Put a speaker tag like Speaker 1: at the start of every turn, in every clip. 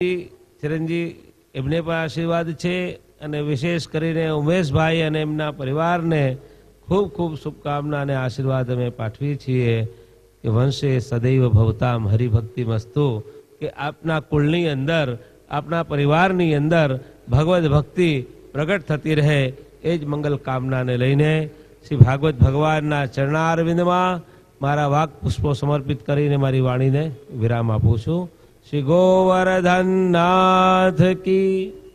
Speaker 1: ચિરંજી એમને પણ આશીર્વાદ છે અને વિશેષ કરીને ઉમેશભાઈ અને એમના પરિવારને ખૂબ ખૂબ શુભકામના અને આશીર્વાદ અમે પાઠવીએ છીએ કે વંશે સદૈવ ભવતામ હરિભક્તિ મસ્તુ, કે આપના કુળની અંદર આપના પરિવારની અંદર ભગવદ ભક્તિ પ્રગટ થતી રહે એ જ મંગલ કામનાને લઈને શ્રી ભાગવત ભગવાનના ચરણારવિંદમાં મારા વાક પુષ્પો સમર્પિત કરીને મારી વાણીને વિરામ આપું છું। श्री गोवर्धन नाथ की,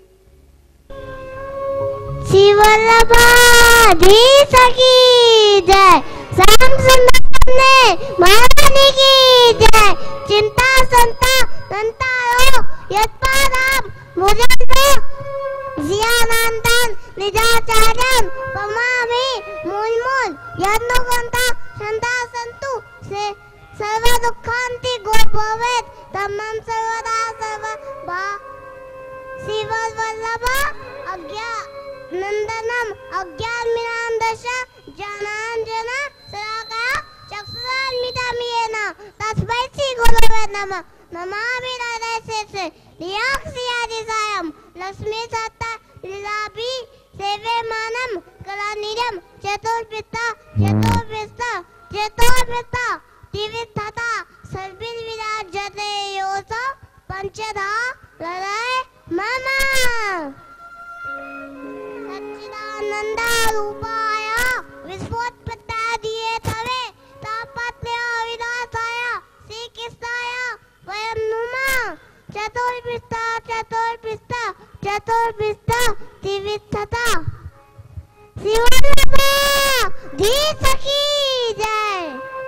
Speaker 2: श्री वल्लभाधीश की जय, श्याम सुंदर महारानी की जय। चिंता संता संतारो यत्पादाम मुजंतो जियानंदन निजाचार्यं पमामि मुन्मुन यन्नुगंता संता संतु से सर्व दुःखांति गोभवेत् तमं सर्वदा सर्वभा। शिव वल्लभ अज्ञा नंदनम अज्ञानमिनां दश ज्ञानांजन शलाकया चक्षुरान्मितं येन तस्मै श्री गुरवे नमः। नमामि हृदयशेषे नियाक्षियादिसायं लक्ष्मी सत्ता लीलाभि सेव्यमानं कलानिरं चतुर्वित्ता चतुर्वित्ता चतुर्वित्ता दिवित्तता सर्वविराजते योऽस पंचधा हृदय मम। सच्चिदानंद रूपाय विश्वोत्पत्त्यादिये तवे तापत्रय विनाशाय श्री कृष्णाय वयं नुमः। चतुर्वित्ता चतुर्वित्ता चतुर्वित्ता दिवित्तता। शिवधीश की जय।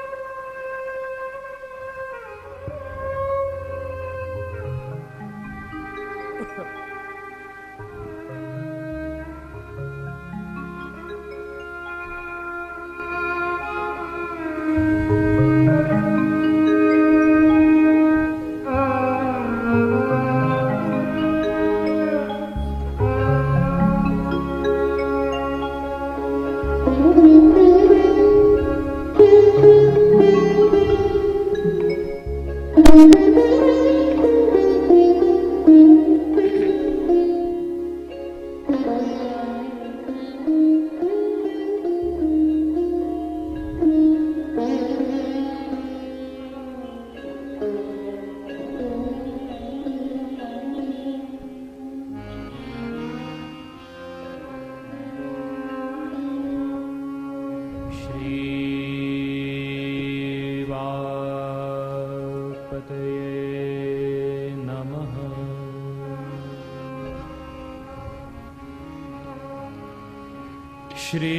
Speaker 3: श्री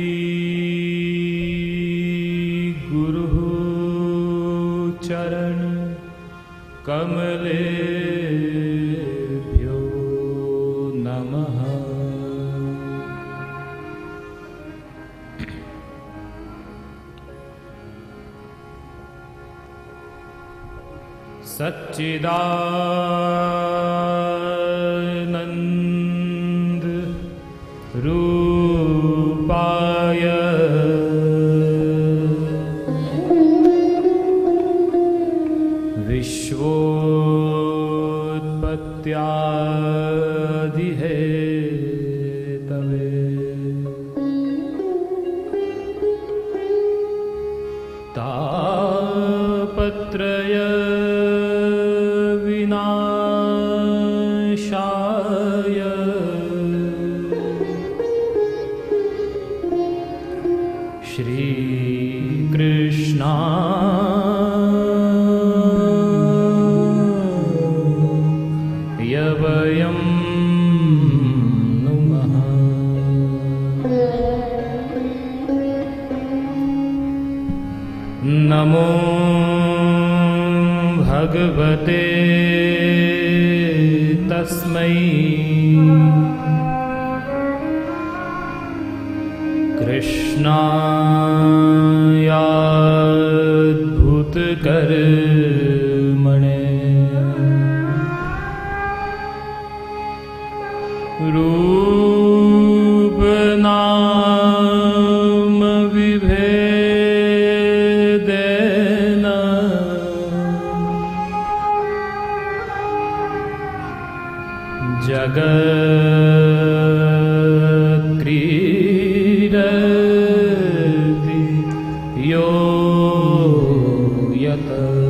Speaker 3: गुरु चरण कमलेभ्यो नमः। सच्चिदानंद रूपाय विश्वोत्पत्त्यादिहेतवे तापत्रय विनाशाय श्री कृष्णाय वयं नुमः। नमो भगवते तस्मै कृष्णायाद्भुतकर्मणे रूपनाम विभेदेन जगत्क्रीडति यो यत्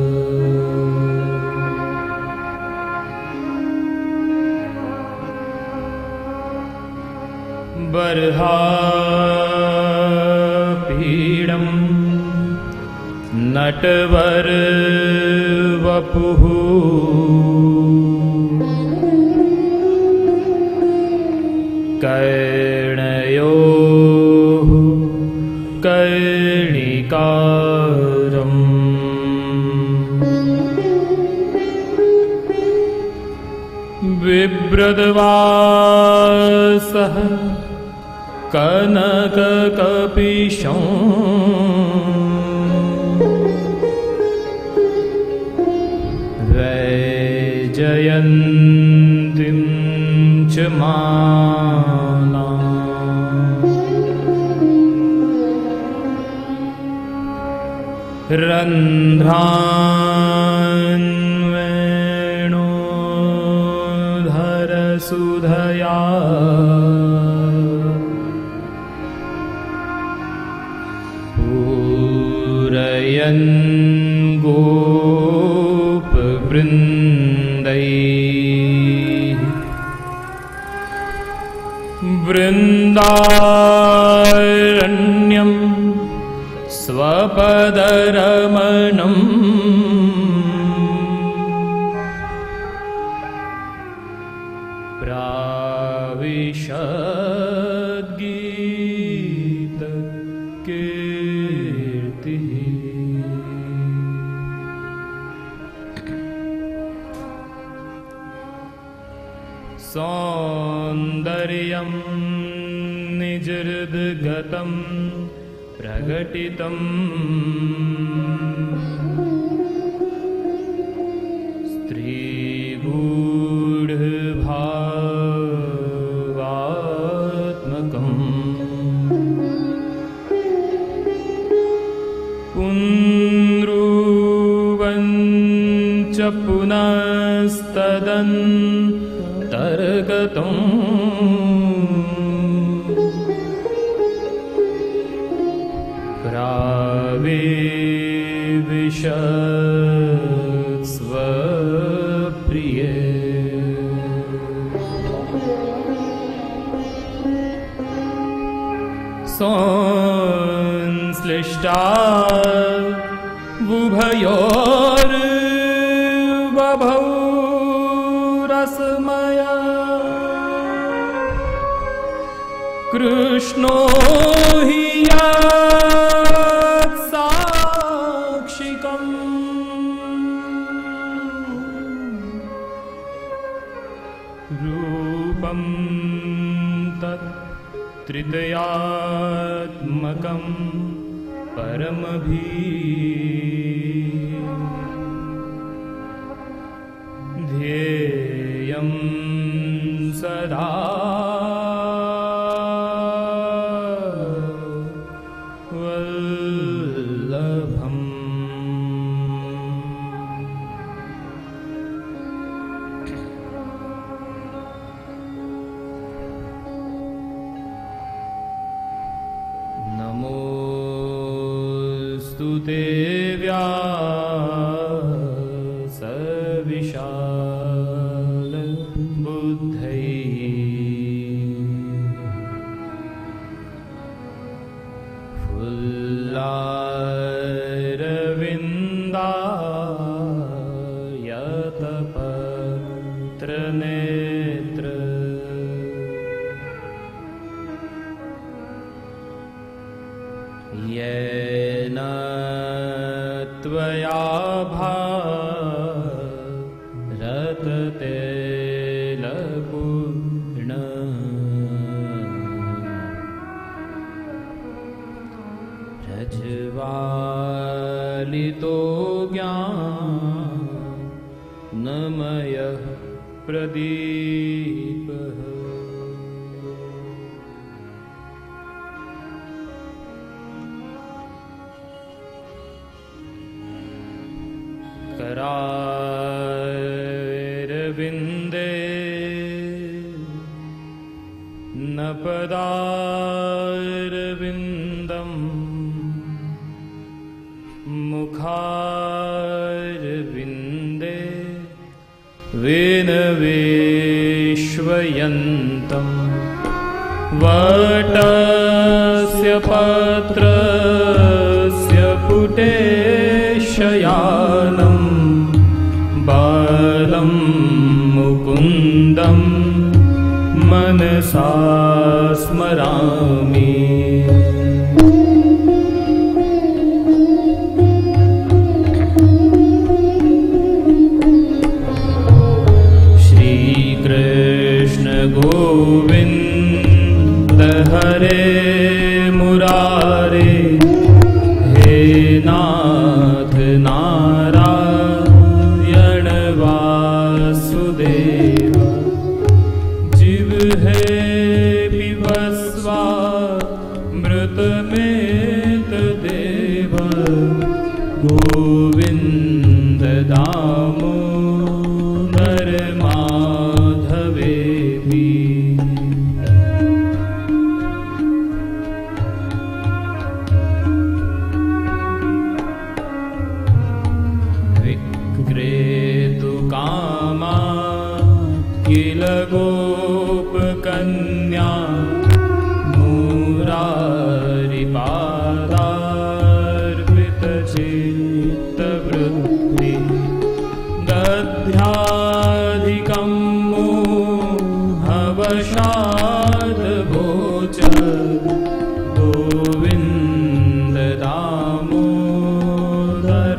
Speaker 3: बर्हापीडं नटवरवपुः कर्णयोः कर्णिकारम् बिभ्रद्वासः कनककपिशं वैजयन्तीं च माला रन्ध्रान्वेणोधरसुधया पूरयन् गोपवृन्दैः वृन्दारण्यं स्वपदरमणम् सौन्दर्यं निजहृद्गतं प्रकटितम् स्त्रीगूढभावात्मकम् पुनरुवञ्च पुनस्तदन्तर्गतम् प्रावेविशत्स्वप्रिये संश्लिष्टा उभयोर्बभौ रसमया कृष्णो हि साक्षिकम् रूपं तत् त्रितयात्मकं परमभी ध्येयं सदा वल्लभम् नमोऽस्तु ते व्यासविशाल बुद्धै फुल्लारविन्दायतपत्रनेत्र येन त्वया भारततेलपूर्ण रज्ज्वालितो ज्ञानमयः प्रदीपः करारविन्दे न पदारविन्दम् मुखारविन्दे विनवेश्वयन्तं वटस्य पत्रस्य पुटे शयानं बालं मुकुन्दं मनसा स्मरामि। श्रीकृष्ण गोविन्द हरे मुरारे, हे नाथ नारायण वासुदेव, जीव है विवस्वा मृत में तदेव, गोविंद दामोदर माधवेति। विक्रेतु कामा किल गोपकन्या, मुरारिपादार्पितचित्तवृत्ति, दध्याधिकं मोहवशाद्भोच, गोविन्द दामोदर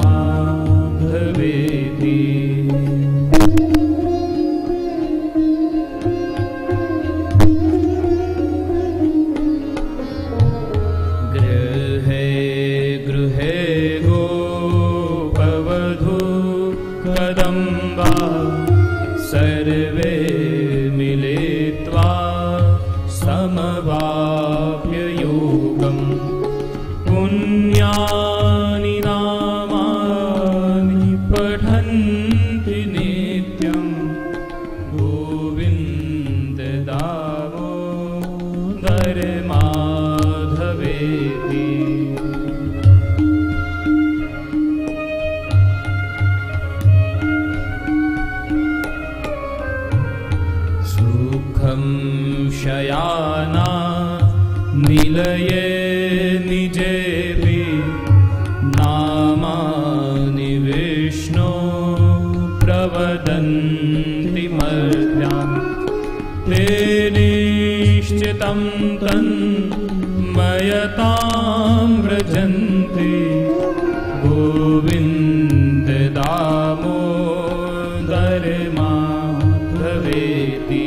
Speaker 3: माधवेति। गृहे गृहे गोपवधू कदम्बा, सर्वे मिलित्वा समवाप्य योगम्, पुण्यानि नामानि पठन्ति नित्यं, गोविन्द दामोदर माधवेति। सुखं शयाना निलये निजेऽपि, नामानि विष्णो प्रवदन्ति मर्त्यान्, ते निश्चितं तन्मयतां व्रजन्ति, गोविन्द दामोदर माधवेति।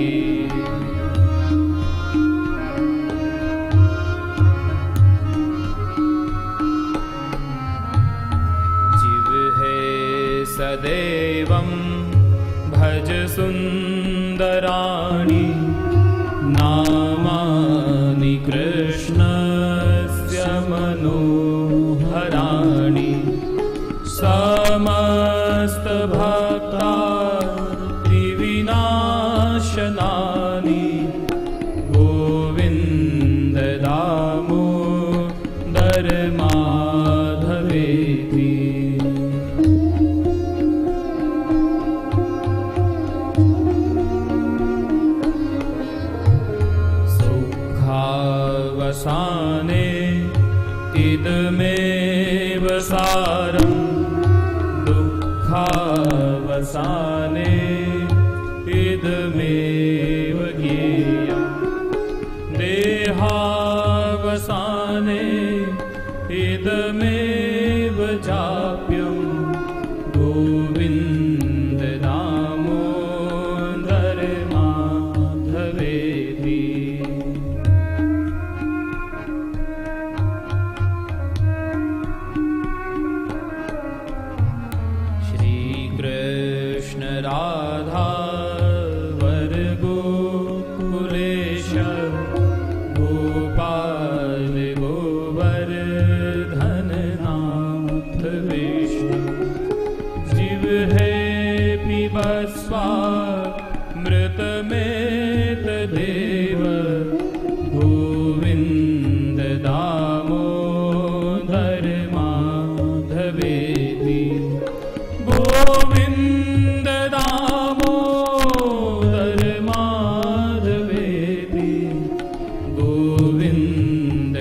Speaker 3: सदैवं भज सुन्दराणि, नामानि कृष्णस्य मनोहराणि, समस्तभक्तार्तिविनाशनानि, गोविन्द दामोदर माधवेति। वसाने इदमेव सारं, दुःखावसाने इदमेव ज्ञेयं, देहावसाने इदमेव जाप्यं, गोविन्द दामोदर माधवेति। कृष्ण प्रियतमेत देव गोविन्द दामोदर माधवेति गोविन्द दामोदर माधवेति गोविन्द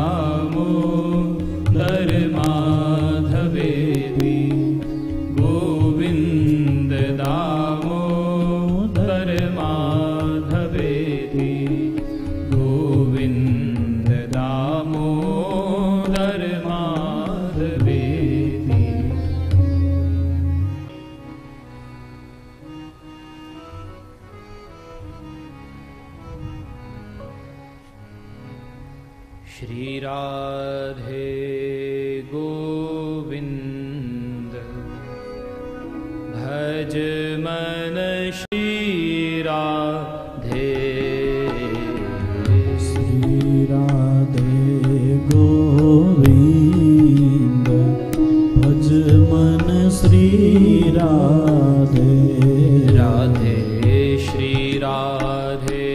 Speaker 3: दामोदर माधवेति गोविन्द दामोदर माधवेति गोविन्द दामोदर माधवेति। श्री राधे गोविंद भज मन श्री राधे
Speaker 4: श्री राधे गोविंद भज मन श्री राधे
Speaker 3: राधे श्री राधे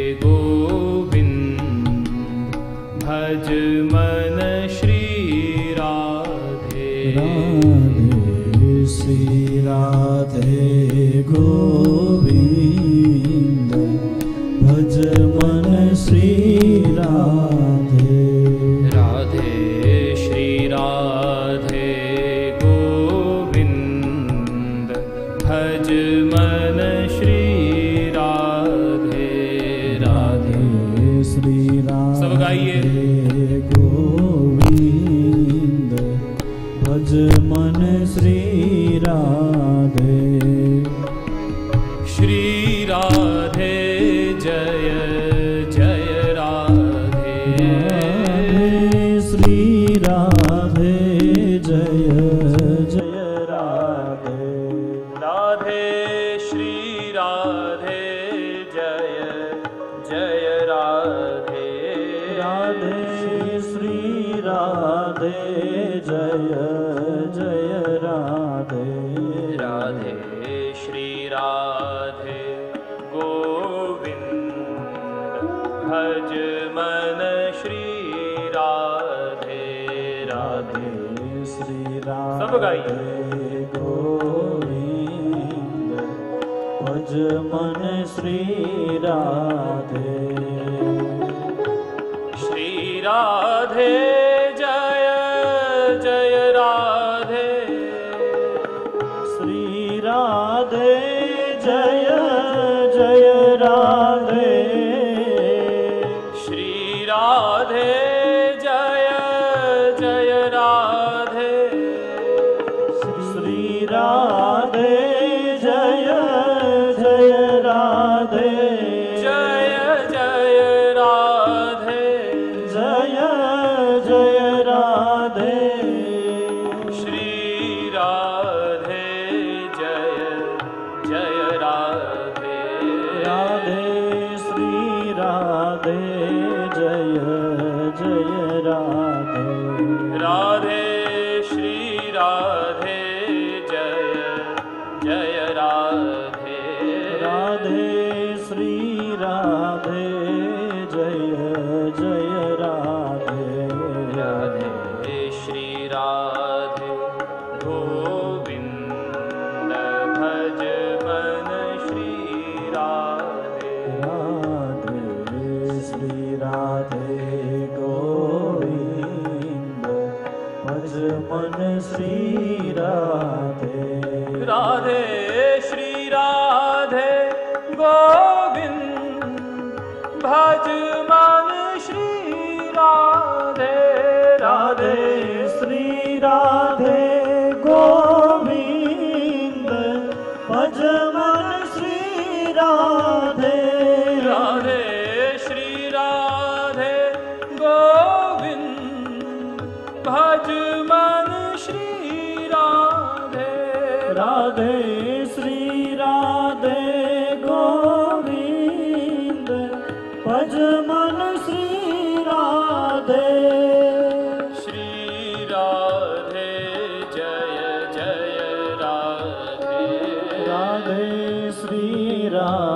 Speaker 3: गोविंद भज मन श्री राधे
Speaker 4: राधे श्री राधे गोविंद भज मन श्री राधे
Speaker 3: राधे श्री राधे गोविंद भज मन श्री राधे राधे
Speaker 4: श्री राधे
Speaker 3: सब गाइए।
Speaker 4: गोविंद भज मन श्री राधे
Speaker 3: श्री राधे जय जय राधे
Speaker 4: श्री राधे जय जय राधे
Speaker 3: राधे श्री राधे जय जय राधे
Speaker 4: राधे श्री राधे जय जय राधे
Speaker 3: राधे श्री राधे गोविंद भज मन श्री राधे राधे
Speaker 4: श्री राधे
Speaker 3: सब गाइए।
Speaker 4: गोविंद भज मन श्री राधे
Speaker 3: श्री राधे जय जय राधे
Speaker 4: श्री राधे जय जय राधे
Speaker 3: श्री राधे जय जय राधे
Speaker 4: श्री राधे जय जय राधे
Speaker 3: जय जय राधे
Speaker 4: जय जय राधे
Speaker 3: श्री राधे जय जय राधे
Speaker 4: राधे श्री राधे जय जय राधे
Speaker 3: राधे श्री राधे जय जय राधे
Speaker 4: राधे श्री राधे जय जय राधे
Speaker 3: राधे श्री राधे गोविंद भज मन श्री राधे
Speaker 4: राधे श्री राधे गोविंद भज मन श्री राधे
Speaker 3: राधे श्री राधे गोविंद भज मन श्री राधे
Speaker 4: राधे श्री राधे गोविंद भज मन श्री राधे
Speaker 3: राधे श्री राधे गोविंद भज मन श्री राधे
Speaker 4: राधे श्री राधे गोविंद